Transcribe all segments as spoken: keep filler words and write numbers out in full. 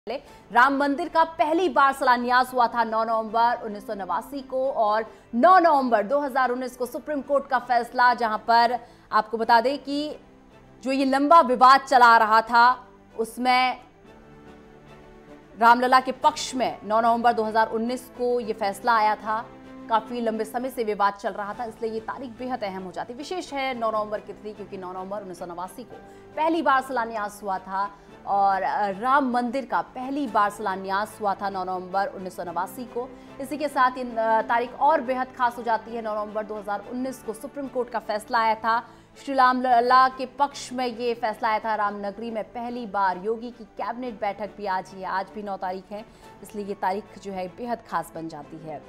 राम मंदिर का पहली बार शिलान्यास हुआ था नौ नवंबर उन्नीस सौ नवासी को और नौ नवंबर दो हज़ार उन्नीस को सुप्रीम कोर्ट का फैसला, जहां पर आपको बता दें कि जो ये लंबा विवाद चला रहा था उसमें रामलला के पक्ष में नौ नवंबर दो हज़ार उन्नीस को ये फैसला आया था। काफी लंबे समय से विवाद चल रहा था, इसलिए ये तारीख बेहद अहम हो जाती। विशेष है नौ नवंबर की तिथि क्योंकि नौ नवंबर उन्नीस सौ नवासी को पहली बार शिलान्यास हुआ था और राम मंदिर का पहली बार शिलान्यास हुआ था नौ नवंबर उन्नीस सौ नवासी को। इसी के साथ इन तारीख और बेहद खास हो जाती है। नौ नवंबर दो हज़ार उन्नीस को सुप्रीम कोर्ट का फैसला आया था। श्री रामलला के पक्ष में ये फैसला आया था। रामनगरी में पहली बार योगी की कैबिनेट बैठक भी आज ही है, आज भी नौ तारीख है, इसलिए ये तारीख जो है बेहद खास बन जाती है।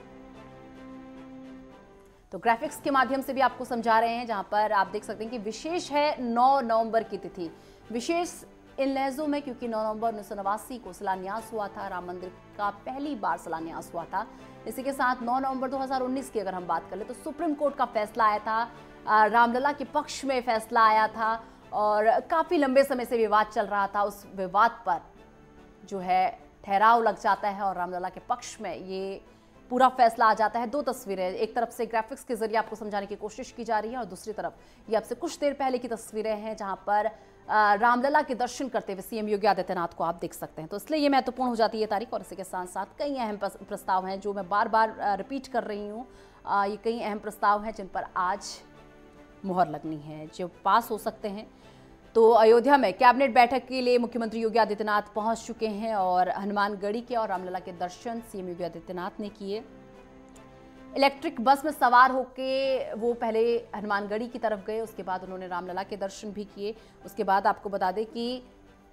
तो ग्राफिक्स के माध्यम से भी आपको समझा रहे हैं, जहां पर आप देख सकते हैं कि विशेष है नौ नवंबर की तिथि, विशेष इन लहजों में क्योंकि नौ नवंबर उन्नीस सौ नवासी को शिलान्यास हुआ था, राम मंदिर का पहली बार शिलान्यास हुआ था। इसी के साथ नौ नवंबर दो हज़ार उन्नीस की अगर हम बात करें तो सुप्रीम कोर्ट का फैसला आया था, रामलला के पक्ष में फैसला आया था और काफी लंबे समय से विवाद चल रहा था। उस विवाद पर जो है ठहराव लग जाता है और रामलला के पक्ष में ये पूरा फैसला आ जाता है। दो तस्वीरें, एक तरफ से ग्राफिक्स के जरिए आपको समझाने की कोशिश की जा रही है और दूसरी तरफ ये आपसे कुछ देर पहले की तस्वीरें हैं, जहां पर रामलला के दर्शन करते हुए सीएम योगी आदित्यनाथ को आप देख सकते हैं। तो इसलिए ये महत्वपूर्ण हो जाती है तारीख और इसी के साथ साथ कई अहम प्रस्ताव हैं जो मैं बार बार रिपीट कर रही हूँ। ये कई अहम प्रस्ताव हैं जिन पर आज मुहर लगनी है, जो पास हो सकते हैं। तो अयोध्या में कैबिनेट बैठक के लिए मुख्यमंत्री योगी आदित्यनाथ पहुंच चुके हैं और हनुमानगढ़ी के और रामलला के दर्शन सीएम योगी आदित्यनाथ ने किए। इलेक्ट्रिक बस में सवार होके वो पहले हनुमानगढ़ी की तरफ गए, उसके बाद उन्होंने रामलला के दर्शन भी किए। उसके बाद आपको बता दें कि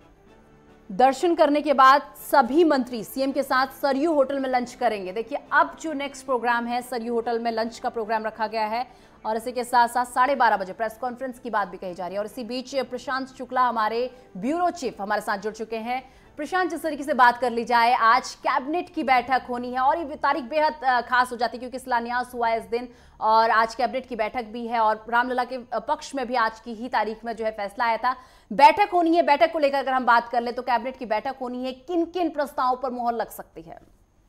दर्शन करने के बाद सभी मंत्री सीएम के साथ सरयू होटल में लंच करेंगे। देखिए अब जो नेक्स्ट प्रोग्राम है, सरयू होटल में लंच का प्रोग्राम रखा गया है और इसी के साथ साथ साढ़े बारह बजे प्रेस कॉन्फ्रेंस की बात भी कही जा रही है। और इसी बीच प्रशांत शुक्ला हमारे ब्यूरो चीफ हमारे साथ जुड़ चुके हैं। प्रशांत, जिस तरीके से बात कर ली जाए, आज कैबिनेट की बैठक होनी है और ये तारीख बेहद खास हो जाती है क्योंकि शिलान्यास हुआ है इस दिन और आज कैबिनेट की बैठक भी है और रामलला के पक्ष में भी आज की ही तारीख में जो है फैसला आया था। बैठक होनी है, बैठक को लेकर अगर हम बात कर ले तो कैबिनेट की बैठक होनी है, किन किन प्रस्तावों पर मुहर लग सकती है?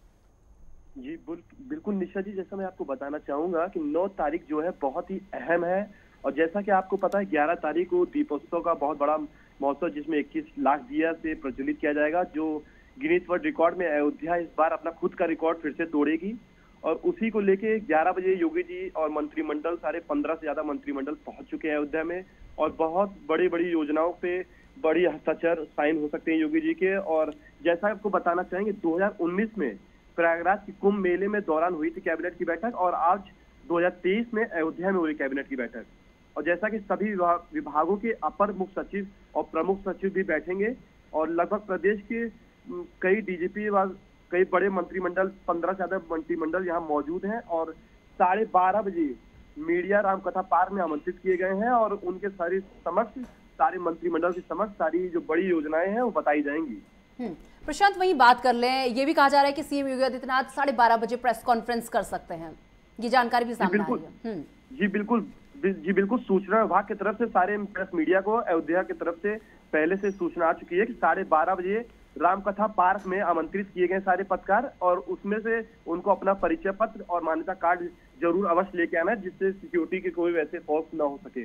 जी बिल्कुल निशा जी, जैसा मैं आपको बताना चाहूंगा कि नौ तारीख जो है बहुत ही अहम है और जैसा कि आपको पता है ग्यारह तारीख को दीपोत्सव का बहुत बड़ा महोत्सव जिसमें इक्कीस लाख दिया से प्रज्वलित किया जाएगा, जो गिनीज वर्ल्ड रिकॉर्ड में अयोध्या इस बार अपना खुद का रिकॉर्ड फिर से तोड़ेगी। और उसी को लेके ग्यारह बजे योगी जी और मंत्रिमंडल, साढ़े पंद्रह से ज्यादा मंत्रिमंडल पहुंच चुके हैं अयोध्या में और बहुत बड़ी बड़ी योजनाओं पे बड़ी हस्ताक्षर साइन हो सकते हैं योगी जी के। और जैसा आपको बताना चाहेंगे दो हजार उन्नीस में प्रयागराज के कुंभ मेले में दौरान हुई थी कैबिनेट की बैठक और आज दो हज़ार तेईस में अयोध्या में हुई कैबिनेट की बैठक। और जैसा कि सभी विभागों के अपर मुख्य सचिव और प्रमुख सचिव भी बैठेंगे और लगभग प्रदेश के कई डीजीपी व कई बड़े मंत्रिमंडल, पंद्रह से ज्यादा मंत्रिमंडल यहाँ मौजूद हैं और साढ़े बारह बजे मीडिया रामकथा पार्क में आमंत्रित किए गए हैं और उनके सारी समक्ष, सारे मंत्रिमंडल के समक्ष सारी जो बड़ी योजनाएं हैं वो बताई जाएंगी। प्रशांत, वही बात कर लें, ये भी कहा जा रहा है कि सीएम योगी आदित्यनाथ साढ़े बारह बजे प्रेस कॉन्फ्रेंस कर सकते हैं, ये जानकारी भी सामने आई है। जी बिल्कुल जी बिल्कुल, सूचना विभाग की तरफ से सारे प्रेस मीडिया को अयोध्या की तरफ से पहले से सूचना आ चुकी है कि साढ़े बारह बजे रामकथा पार्क में आमंत्रित किए गए सारे पत्रकार और उसमें से उनको अपना परिचय पत्र और मान्यता कार्ड जरूर अवश्य लेके आना है जिससे सिक्योरिटी के कोई वैसे फॉल्स न हो सके।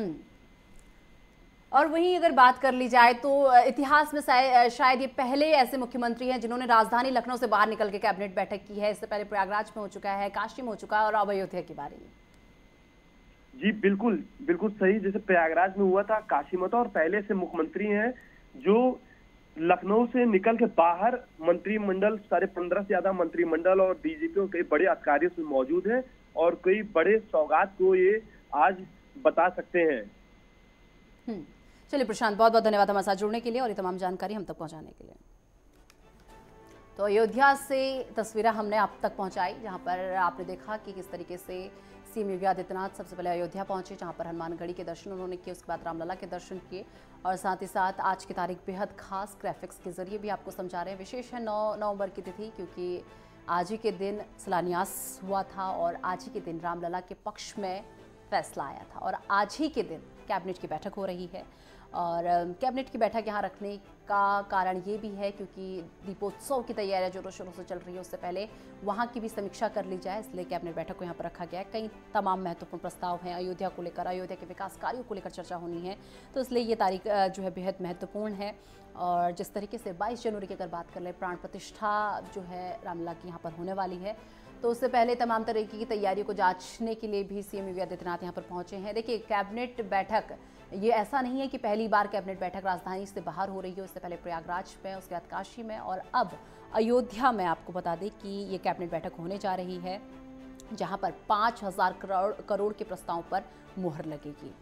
और वहीं अगर बात कर ली जाए तो इतिहास में शायद ये पहले ऐसे मुख्यमंत्री हैं जिन्होंने राजधानी लखनऊ से बाहर निकल के कैबिनेट बैठक की है। इससे पहले प्रयागराज में हो चुका है, काशी में हो चुका है और अब अयोध्या की बारी है। जी बिल्कुल बिल्कुल सही, जैसे प्रयागराज में हुआ था, काशी में था और पहले से मुख्यमंत्री हैं जो लखनऊ से निकल के बाहर मंत्रिमंडल, साढ़े पंद्रह से ज्यादा मंत्रिमंडल और डीजीपी कई बड़े अधिकारी उसमें मौजूद हैं और कई बड़े सौगात को ये आज बता सकते हैं। चलिए प्रशांत, बहुत बहुत धन्यवाद हमारे साथ जुड़ने के लिए और ये तमाम जानकारी हम तक पहुंचाने के लिए। तो अयोध्या से तस्वीरें हमने आप तक पहुंचाई, जहां पर आपने देखा कि किस तरीके से सीएम योगी आदित्यनाथ सबसे पहले अयोध्या पहुंचे, जहां पर हनुमानगढ़ी के दर्शन उन्होंने किए, उसके बाद रामलला के दर्शन किए और साथ ही साथ आज की तारीख बेहद खास ग्राफिक्स के जरिए भी आपको समझा रहे हैं। विशेष है नौ नवंबर की तिथि क्योंकि आज ही के दिन शिलान्यास हुआ था और आज ही के दिन रामलला के पक्ष में फैसला आया था और आज ही के दिन कैबिनेट की बैठक हो रही है और कैबिनेट की बैठक यहाँ रखने का कारण ये भी है क्योंकि दीपोत्सव की तैयारियां जोरों शोरों से चल रही है, उससे पहले वहाँ की भी समीक्षा कर ली जाए, इसलिए कैबिनेट बैठक को यहाँ पर रखा गया है। कई तमाम महत्वपूर्ण प्रस्ताव हैं अयोध्या को लेकर, अयोध्या के विकास कार्यों को लेकर चर्चा होनी है, तो इसलिए ये तारीख जो है बेहद महत्वपूर्ण है। और जिस तरीके से बाईस जनवरी की अगर बात कर लें, प्राण प्रतिष्ठा जो है रामलला की यहाँ पर होने वाली है, तो उससे पहले तमाम तरीके की तैयारियों को जांचने के लिए भी सीएम योगी आदित्यनाथ यहाँ पर पहुंचे हैं। देखिए, कैबिनेट बैठक ये ऐसा नहीं है कि पहली बार कैबिनेट बैठक राजधानी से बाहर हो रही है, उससे पहले प्रयागराज में, उसके बाद काशी में और अब अयोध्या में। आपको बता दें कि ये कैबिनेट बैठक होने जा रही है जहां पर पाँच हजार करोड़ करोड़ के प्रस्ताव पर मुहर लगेगी।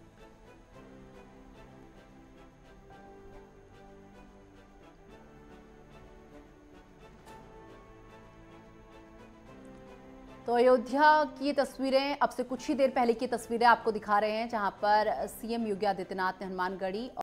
तो अयोध्या की तस्वीरें अब से कुछ ही देर पहले की तस्वीरें आपको दिखा रहे हैं, जहां पर सीएम योगी आदित्यनाथ ने हनुमानगढ़ी